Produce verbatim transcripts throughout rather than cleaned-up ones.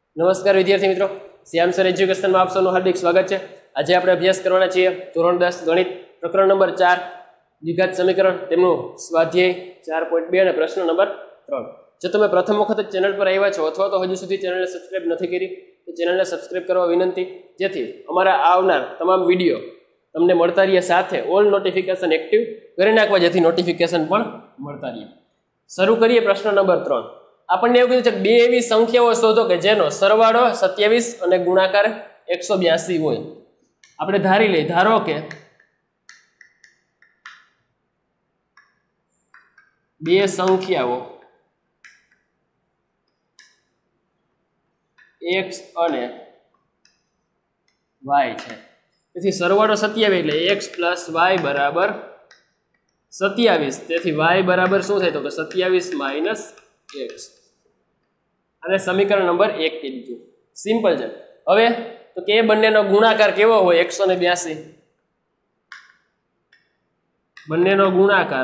नमस्कार विद्यार्थी मित्रों, श्याम सर एज्युकेशन में आप सबનું हार्दिक स्वागत है। आज આપણે અભ્યાસ કરવાના છીએ ધોરણ દસ ગણિત પ્રકરણ નંબર ચાર દ્વિઘાત સમીકરણ તેમનું સ્વાધ્યાય ચાર પોઈન્ટ બે અને પ્રશ્ન નંબર ત્રણ। જો તમે પ્રથમ વખત ચેનલ પર આવ્યા છો અથવા તો હજુ સુધી ચેનલને સબસ્ક્રાઇબ નથી કરી તો ચેનલને સબસ્ક્રાઇબ કરવા વિનંતી, જેથી અમારા આવનાર તમામ વિડીયો તમને મળતા રહે, સાથે ઓલ નોટિફિકેશન એક્ટિવ કરી નાખવા જેથી નોટિફિકેશન પણ મળતા રહે। શરૂ કરીએ પ્રશ્ન નંબર ત્રણ। આપણને એવું કીધું છે કે બે એવી સંખ્યાઓ શોધો કે જેનો સરવાળો સત્યાવીસ અને ગુણાકાર એકસો બ્યાસી હોય। આપણે ધારી લઈએ, ધારો કે બે સંખ્યાઓ x અને y છે, તેથી સરવાળો સત્યાવીસ એટલે x પ્લસ y બરાબર સત્યાવીસ, તેથી y બરાબર શું થાય તો કે સત્યાવીસ માઇનસ એક્સ, અને સમીકરણ નંબર એક કહી દીધું। સિમ્પલ છે। હવે તો કે બંનેનો ગુણાકાર કેવો હોય? એકસો ને બ્યાસી, બંનેનો ગુણાકાર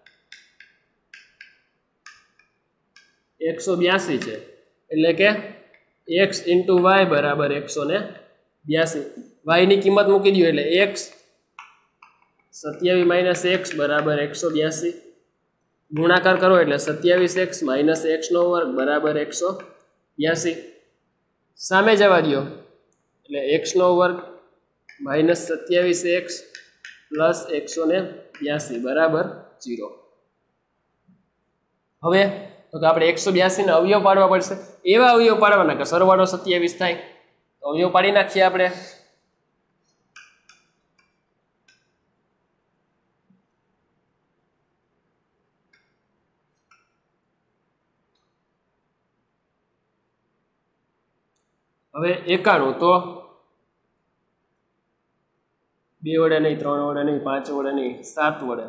એકસો બ્યાસી છે, એટલે કે એક્સ ઇન્ટુ વાય બરાબર એકસો ને બ્યાસી। વાય ની કિંમત મૂકી દો એટલે એક્સ સત્યાવીસ માઇનસ એક્સ બરાબર એકસો બ્યાસી, ગુણાકાર કરો એટલે સત્યાવીસ એક્સ માઇનસ એક્સ નો વર્ગ બરાબર એકસો બ્યાસી। સામે જવા દો એટલે એક્સ નો વર્ગ માઇનસ સત્યાવીસ એક્સ પ્લસ એકસો ને બ્યાસી બરાબર જીરો। હવે તો કે આપણે એકસો બ્યાસી ને અવયવ પાડવા પડશે। એવા અવયવ પાડવાના કે સરવાળો સત્યાવીસ થાય, તો અવયવ પાડી નાખીએ આપણે। હવે એકાણું તો બે વડે નહીં, ત્રણ વડે નહીં, પાંચ વડે નહીં, સાત વડે,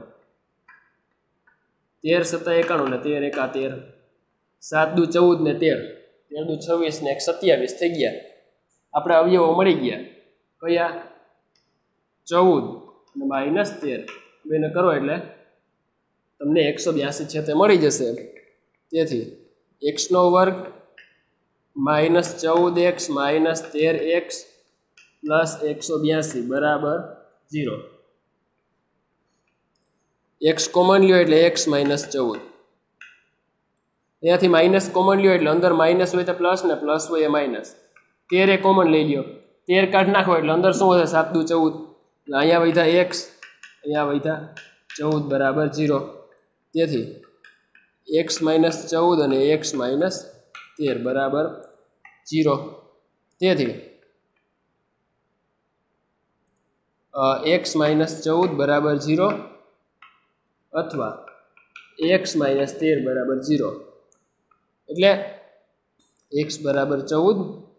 તેર સત્તા એકાણું ને તેર એકા તેર, સાત દુ ચૌદ ને તેર, તેર દુ છવ્વીસ ને એક સત્યાવીસ થઈ ગયા। આપણે અવયવો મળી ગયા કયા? ચૌદ અને માઇનસ તેર, બેને કરો એટલે તમને એકસો બ્યાસી છે તે મળી જશે। તેથી એક્સ નો વર્ગ માઇનસ ચૌદ એક્સ માઇનસ તેર એક્સ પ્લસ એકસો બ્યાસી બરાબર જીરો। એક્સ કોમન લ્યો એટલે એક્સ માઇનસ ચૌદ, ત્યાંથી માઇનસ કોમન લ્યો એટલે અંદર માઇનસ હોય તો પ્લસ ને પ્લસ હોય એ માઇનસ। તેર એ કોમન લઈ લ્યો, તેર કાઢ નાખો એટલે અંદર શું હશે? સાત દુ ચૌદ, એટલે અહીંયા વધ્યા એક્સ, અહીંયા વધ્યા ચૌદ બરાબર જીરો। તેથી એક્સ માઇનસ ચૌદ અને એક્સ માઇનસ તેર બરાબર જીરો। તેથી એક્સ માઇનસ ચૌદ બરાબર જીરો અથવા એક્સ માઇનસ તેર બરાબર જીરો, એટલે એક્સ બરાબર ચૌદ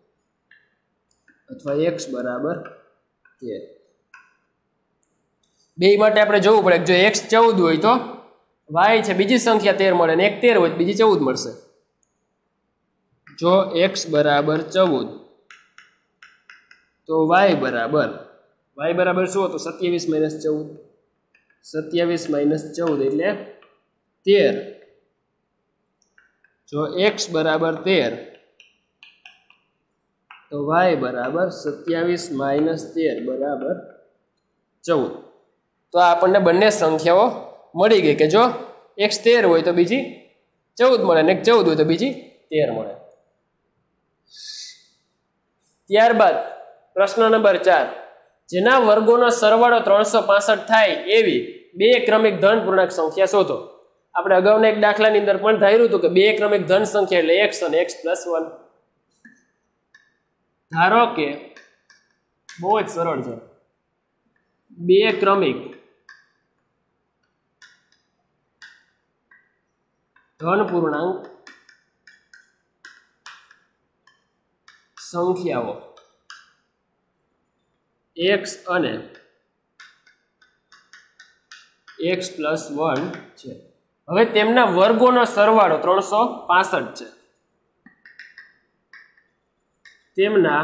અથવા એક્સ બરાબર તેર। બે માટે આપણે જોવું પડે કે જો એક્સ ચૌદ હોય તો વાય છે બીજી સંખ્યા તેર મળે, ને એક તેર હોય તો બીજી ચૌદ મળશે। જો એક્સ બરાબર ચૌદ તો વાય બરાબર વાય બરાબર શું હતું? સત્યાવીસ માઇનસ ચૌદ, સત્યાવીસ માઇનસ ચૌદ એટલે તેર। જો એક્સ બરાબર તેર તો વાય બરાબર સત્યાવીસ માઇનસ તેર બરાબર ચૌદ। તો આપણને બંને સંખ્યાઓ મળી ગઈ કે જો એક્સ તેર હોય તો બીજી ચૌદ મળે, ને એક ચૌદ હોય તો બીજી તેર મળે। ત્યારબાદ પ્રશ્ન નંબર ચાર। જેના વર્ગોનો સરવાળો ત્રણસો પાસઠ થાય એવી બે ક્રમિક ધન પૂર્ણાંક સંખ્યા શોધો। આપણે અગાઉના એક દાખલાની અંદર પણ ધાર્યું હતું કે બે ક્રમિક ધન સંખ્યા એટલે એક્સ અને એક્સ પ્લસ વન। ધારો કે બહુ જ સરળ છે, બે ક્રમિક ધન પૂર્ણાંક સંખ્યાઓ એક્સ અને એક્સ પ્લસ વન છે। હવે તેમના વર્ગોનો સરવાળો ત્રણસો પાસઠ છે। તેમના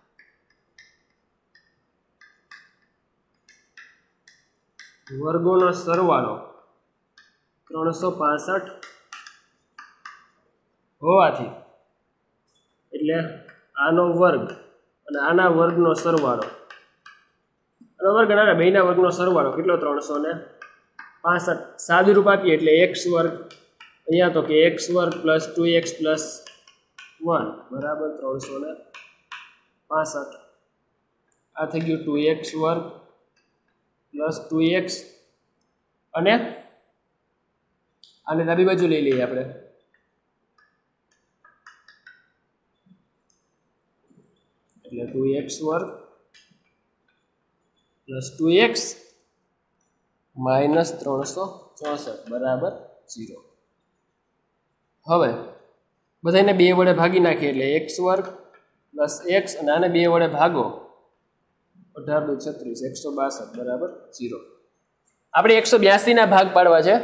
વર્ગોનો સરવાળો ત્રણસો પાસઠ હોવાથી એટલે આનો વર્ગ અને આના વર્ગનો સરવાળો, આનો વર્ગ અને આના બેના વર્ગનો સરવાળો કેટલો? ત્રણસો ને પાસઠ. સાદું રૂપ આપીએ એટલે એક્સ વર્ગ, અહીંયા તો કે એક્સ વર્ગ plus two x plus one બરાબર ત્રણસો ને પાસઠ. આ થઈ ગયું ટુ એક્સ વર્ગ પ્લસ ટુ એક્સ અને આને ડાબી બાજુ લઈ લઈએ આપણે, એટલે ટુ એક્સ વર્ગ પ્લસ ટુ એક્સ માઇનસ ત્રણસો ચોસઠ બરાબર ઝીરો. હવે બધાને બે વડે ભાગી નાખીએ એટલે એક્સ વર્ગ પ્લસ એક્સ અને આને બે વડે ભાગો, અઢાર દુ છત્રીસ, એકસો બાસઠ બરાબર ઝીરો. આપણે એકસો બ્યાસીના ભાગ પાડવા છે.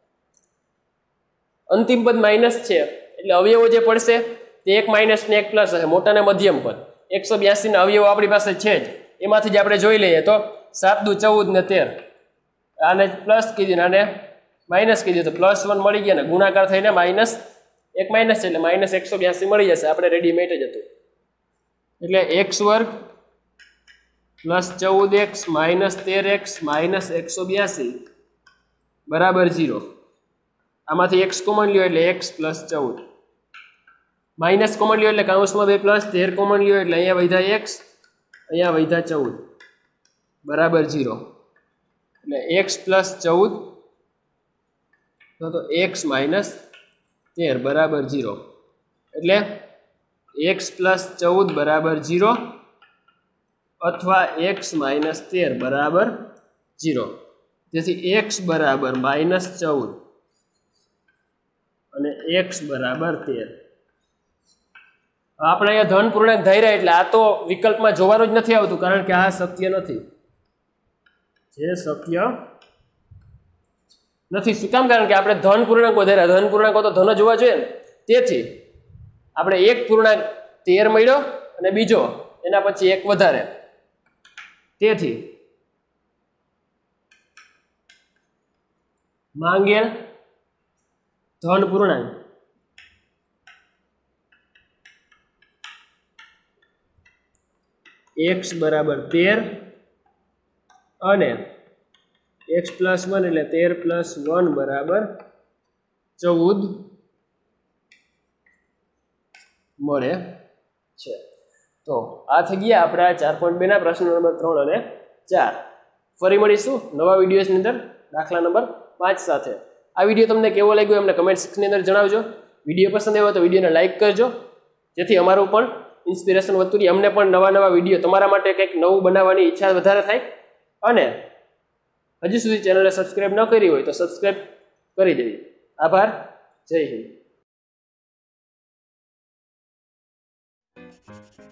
અંતિમ પદ માઇનસ છે એટલે અવયવો જે પડશે તે એક માઇનસ ને એક પ્લસ હશે, મોટા ને મધ્યમ પદ. એકસો બ્યાસીના અવયવો આપણી પાસે છે જ, એમાંથી જ આપણે જોઈ લઈએ તો સાત દુ ચૌદ ને તેર, આને પ્લસ કીધી ને આને માઇનસ કીધી તો પ્લસ વન મળી ગયા ને ગુણાકાર થઈને માઇનસ એક માઇનસ છે એટલે માઇનસ એકસો બ્યાસી મળી જશે. આપણે રેડીમેડ જ હતું એટલે એક્સ વર્ગ પ્લસ ચૌદ એક્સ માઇનસ તેર એક્સ માઇનસ એકસો બ્યાસી બરાબર ઝીરો. આમાંથી એક્સ કોમન લ્યો એટલે એક્સ પ્લસ ચૌદ, માઇનસ કોમન લ્યો એટલે કાઉન્સમાં બે પ્લસ, તેર કોમન લ્યો એટલે અહીંયા વધ્યા એક્સ, અહીંયા વધ્યા ચૌદ બરાબર ઝીરો. એટલે એક્સ પ્લસ ચૌદ તો એક્સ માઇનસ તેર બરાબર ઝીરો. એટલે એક્સ પ્લસ ચૌદ બરાબર ઝીરો અથવા એક્સ માઇનસ તેર બરાબર ઝીરો. તેથી એક્સ બરાબર માઇનસ ચૌદ અને એક્સ બરાબર તેર. આપણે અહીંયા ધન પૂર્ણાંક ધાર્યા એટલે આ તો વિકલ્પમાં જોવાનું જ નથી આવતું, કારણ કે આ શક્ય નથી, જે શક્ય નથી. શું કામ? કારણ કે આપણે ધન પૂર્ણાંકો ધાર્યા, ધન પૂર્ણાંકો તો ધન જોવા જોઈએ ને. તેથી આપણે એક પૂર્ણાંક તેર મળ્યો અને બીજો એના પછી એક વધારે, તેથી માંગેલ ધન પૂર્ણાંક એક્સ બરાબર તેર અને એક્સ પ્લસ વન એટલે તેર પ્લસ વન બરાબર ચૌદ મળે છે. તો આ થઈ ગયા આપણા ચાર પોઈન્ટ બેના પ્રશ્ન નંબર ત્રણ અને ચાર. ફરી મળીશું નવા વિડીયોઝની અંદર દાખલા નંબર પાંચ સાથે. આ વિડીયો તમને કેવો લાગ્યો અમને કમેન્ટ સેક્શનની અંદર જણાવજો. વિડીયો પસંદ આવ્યો તો વિડીયોને લાઇક કરજો, જેથી અમારું પણ ઇન્સ્પિરેશન વધતું રહે, અમને પણ નવા નવા વિડીયો તમારા માટે કંઈક નવું બનાવવાની ઈચ્છા વધારે થાય. અને હજી સુધી ચેનલને સબસ્ક્રાઈબ ન કરી હોય તો સબસ્ક્રાઈબ કરી દેવી. આભાર. જય હિન્દ.